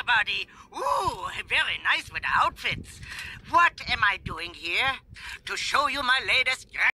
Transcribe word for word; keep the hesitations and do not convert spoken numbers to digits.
everybody. Ooh, very nice with the outfits. What am I doing here? To show you my latest